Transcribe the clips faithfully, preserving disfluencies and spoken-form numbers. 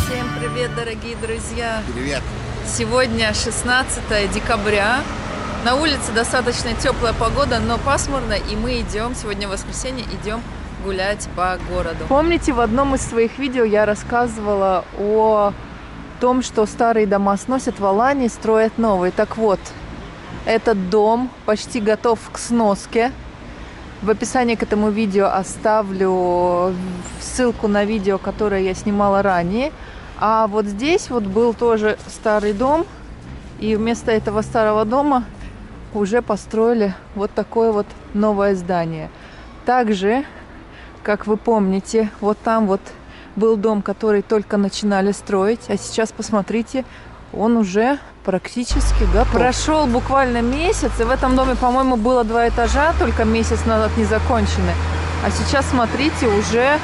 Всем привет, дорогие друзья! Привет! Сегодня шестнадцатое декабря. На улице достаточно теплая погода, но пасмурно, и мы идем, сегодня воскресенье, идем гулять по городу. Помните, в одном из своих видео я рассказывала о том, что старые дома сносят в Алании, строят новые. Так вот, этот дом почти готов к сноске. В описании к этому видео оставлю ссылку на видео, которое я снимала ранее. А вот здесь вот был тоже старый дом, и вместо этого старого дома уже построили вот такое вот новое здание. Также, как вы помните, вот там вот был дом, который только начинали строить, а сейчас посмотрите, он уже практически готов. Прошел буквально месяц, и в этом доме, по-моему, было два этажа, только месяц назад не закончены. А сейчас, смотрите, уже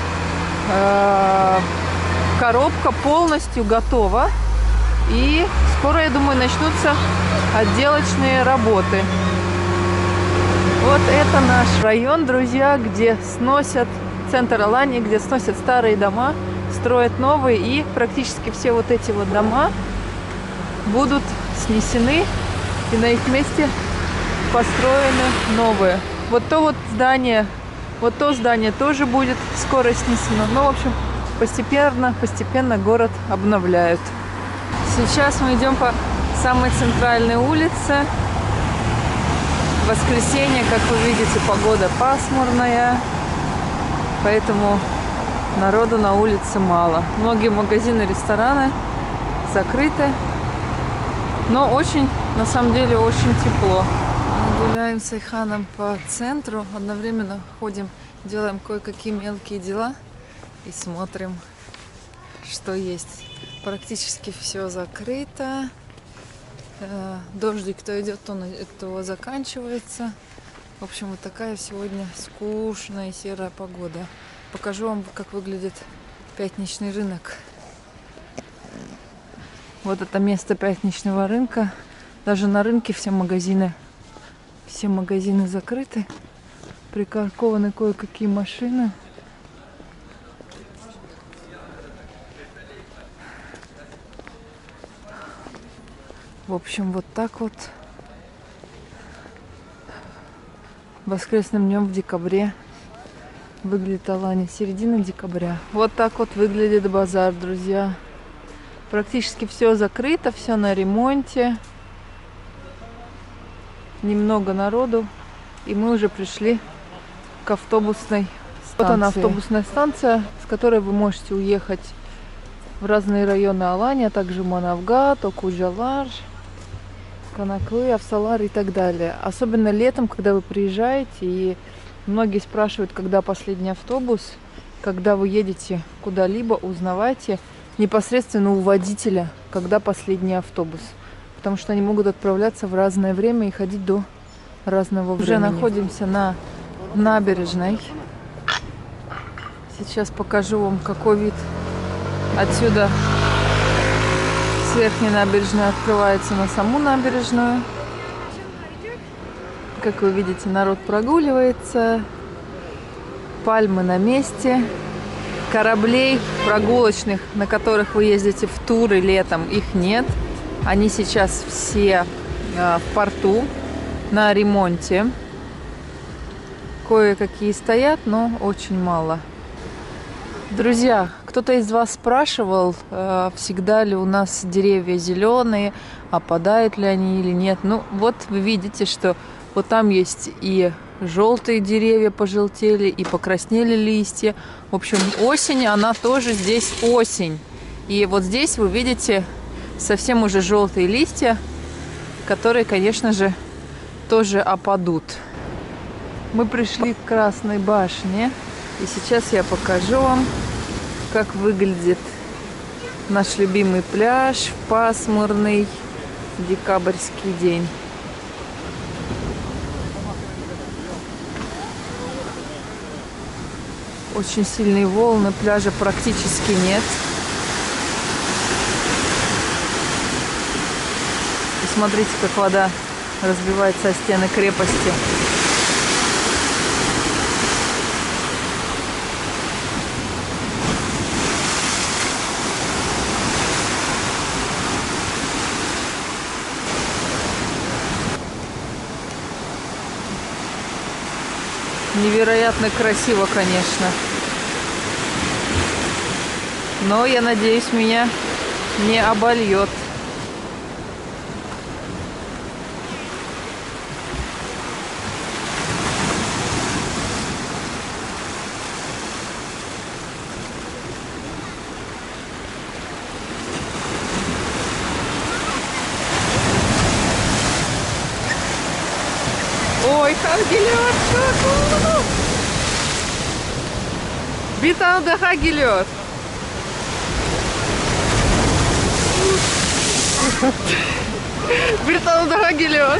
э, коробка полностью готова. И скоро, я думаю, начнутся отделочные работы. Вот это наш район, друзья, где сносят, центр Алании, где сносят старые дома, строят новые. И практически все вот эти вот дома будут снесены, и на их месте построены новые. Вот то вот здание, вот то здание тоже будет скоро снесено. Ну, в общем, постепенно, постепенно город обновляют. Сейчас мы идем по самой центральной улице. В воскресенье, как вы видите, погода пасмурная, поэтому народу на улице мало. Многие магазины, рестораны закрыты. Но очень, на самом деле, очень тепло. Мы гуляем с Айханом по центру, одновременно ходим, делаем кое-какие мелкие дела и смотрим, что есть. Практически все закрыто. Дождик то идет, то, то заканчивается. В общем, вот такая сегодня скучная серая погода. Покажу вам, как выглядит пятничный рынок. Вот это место пятничного рынка. Даже на рынке все магазины, все магазины закрыты. Припаркованы кое-какие машины. В общем, вот так вот воскресным днем в декабре выглядит Алания. Середина декабря. Вот так вот выглядит базар, друзья. Практически все закрыто, все на ремонте. Немного народу. И мы уже пришли к автобусной станции. Вот она, автобусная станция, с которой вы можете уехать в разные районы Алании, а также Манавгат, Окуджалар, Канаклы, Авсалар и так далее. Особенно летом, когда вы приезжаете, и многие спрашивают, когда последний автобус. Когда вы едете куда-либо, узнавайте непосредственно у водителя, когда последний автобус. Потому что они могут отправляться в разное время и ходить до разного времени. Уже находимся на набережной. Сейчас покажу вам, какой вид отсюда с верхней набережной открывается на саму набережную. Как вы видите, народ прогуливается. Пальмы на месте. Кораблей прогулочных, на которых вы ездите в туры летом, их нет. Они сейчас все э, в порту на ремонте. Кое-какие стоят, но очень мало. Друзья, кто-то из вас спрашивал, э, всегда ли у нас деревья зеленые, опадают ли они или нет. Ну, вот вы видите, что вот там есть и желтые деревья пожелтели, и покраснели листья. В общем, осень, она тоже здесь осень. И вот здесь вы видите совсем уже желтые листья, которые, конечно же, тоже опадут. Мы пришли к Красной башне, и сейчас я покажу вам, как выглядит наш любимый пляж в пасмурный декабрьский день. Очень сильные волны, пляжа практически нет. И смотрите, как вода разбивается о стены крепости. невероятно красиво, конечно. Но я надеюсь, меня не обольет. Ой, как geliyor çok. Bir tane daha geliyor. Bir tane daha geliyor.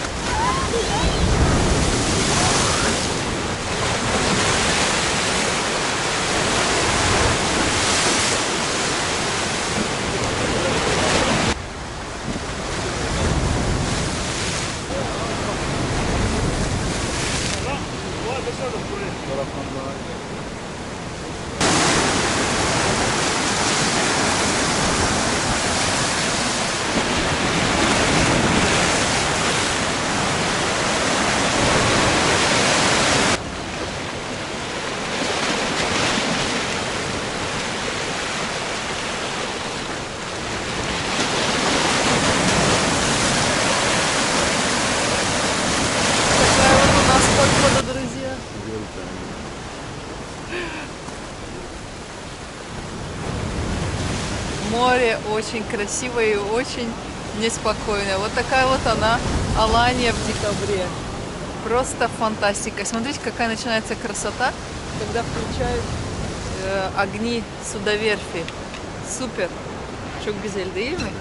Море очень красивое и очень неспокойное. Вот такая вот она, Алания в декабре. Просто фантастика. Смотрите, какая начинается красота, когда включают э, огни судоверфи. Супер. Çok güzel değil mi?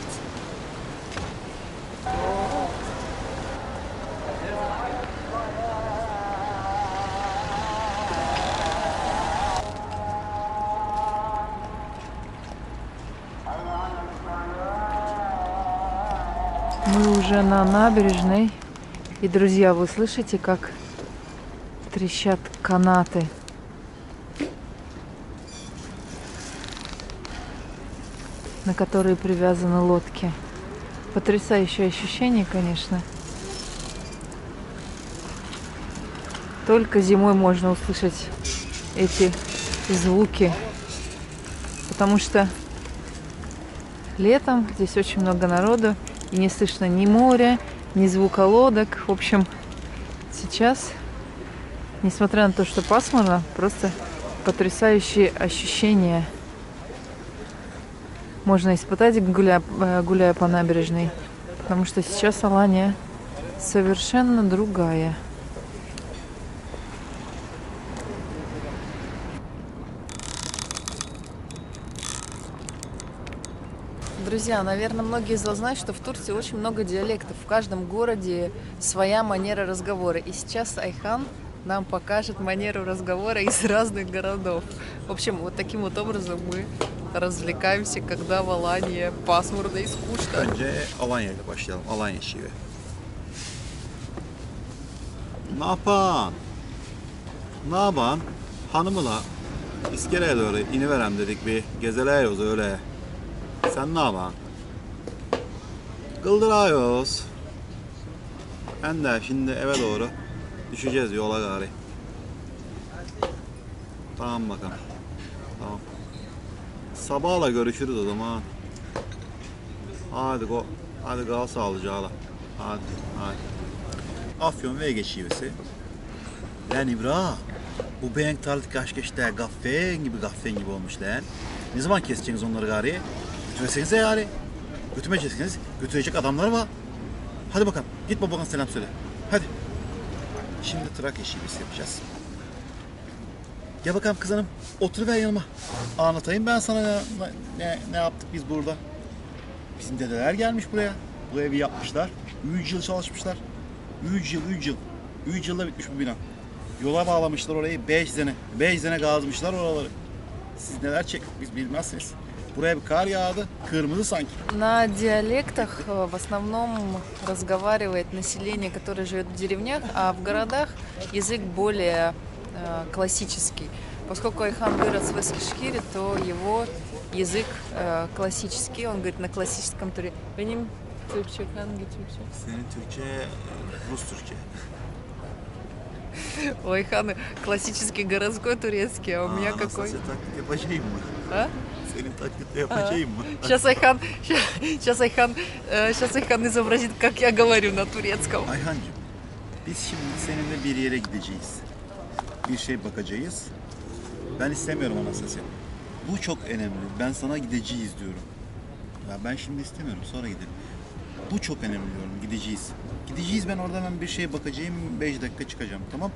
Мы уже на набережной. И, друзья, вы слышите, как трещат канаты. На которые привязаны лодки. Потрясающее ощущение, конечно. Только зимой можно услышать эти звуки. Потому что летом здесь очень много народу. И не слышно ни моря, ни звука лодок. В общем, сейчас, несмотря на то, что пасмурно, просто потрясающие ощущения можно испытать, гуляя, гуляя по набережной. Потому что сейчас Алания совершенно другая. Друзья, наверное, многие из вас знают, что в Турции очень много диалектов. В каждом городе своя манера разговора. И сейчас Айхан нам покажет манеру разговора из разных городов. В общем, вот таким вот образом мы развлекаемся, когда в Алании пасмурно и скучно. Önce Alanya ile başlayalım. Alanya şive. Ne yapan? Ne yapan? Hanımla iskeleye doğru iniverem dedik, bir gezeleyiyoruz öyle. Sen ne yapan? Kıldırıyoruz. Ben de şimdi eve doğru düşeceğiz yola gari. Tamam bakalım. Tamam. Sabahla görüşürüz o zaman. Hadi go. Hadi kal sağlıcakla. Hadi. Hadi. Afyon ve geçivisi. Lan İbra. Bu beyin tarlık kaşkeşte gaffen gibi gaffen gibi olmuş lan. Ne zaman keseceksiniz onları gari? Götüresenize yani. Götürmeyeceksiniz. Götürecek adamlar var. Hadi bakalım. Git babana selam söyle. Hadi. Şimdi Trakya şivesi yapacağız. Gel bakalım kız hanım. Oturuver yanıma. Anlatayım ben sana ne, ne, ne yaptık biz burada. Bizim dedeler gelmiş buraya. Bu evi yapmışlar. üç yıl çalışmışlar. üç yıl, üç yıl. üç yılda bitmiş bu bina. Yola bağlamışlar orayı. beş sene. beş sene gazmışlar oraları. Siz neler çektik biz bilmezsiniz. Бурая кар yağdı, kırmızı sanki. На диалектах в основном разговаривает население, которое живет в деревнях, а в городах язык более э, классический. Поскольку Айхан вырос в Эскишехире, то его язык э, классический, он говорит на классическом туре. Benim Türkçe, hangi Türkçe? Senin Türkçe, Rus Türkçe. У Айханы классический городской турецкий, а у меня Aa, какой? Anastasya taklit yapacağım mı? А? Senin taklidi yapacağım mı? Сейчас Айхан, сейчас Айхан, сейчас Айхан изобразит, как я говорю на турецком. Ayhancığım, biz şimdi seninle bir yere gideceğiz. Bir şey bakacağız. Ben istemiyorum Anastasya. Bu çok önemli. Ben sana gideceğiz diyorum. Ya ben şimdi istemiyorum. Sonra gidelim. Bu çok önemli diyorum. Gideceğiz. Gideceğiz, ben orada ben bir şeye bakacağım. Beş dakika çıkacağım. Tamam?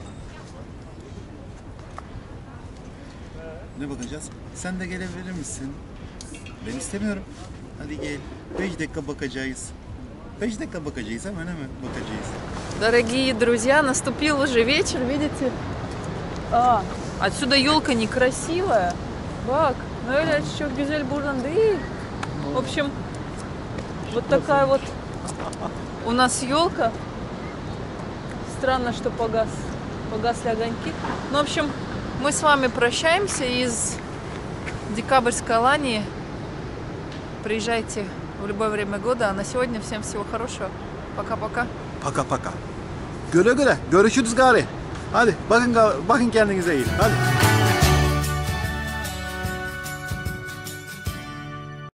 Ne bakacağız? Sen de gelebilir misin? Ben istemiyorum. Hadi gel. Beş dakika bakacağız. Beş dakika bakacağız. Hemen hemen bakacağız. Дорогие друзья, наступил уже вечер, видите? А, отсюда елка некрасивая. Бак, ну это еще güzel buradan değil. В общем, вот такая вот у нас елка. Странно, что погас, погасли огоньки. Ну, в общем, мы с вами прощаемся из Декабрьской Алании. Приезжайте в любое время года. А на сегодня всем всего хорошего. Пока-пока. Paka paka. Güle güle. Görüşürüz gari. Hadi bakın bakın kendinize iyi. Hadi.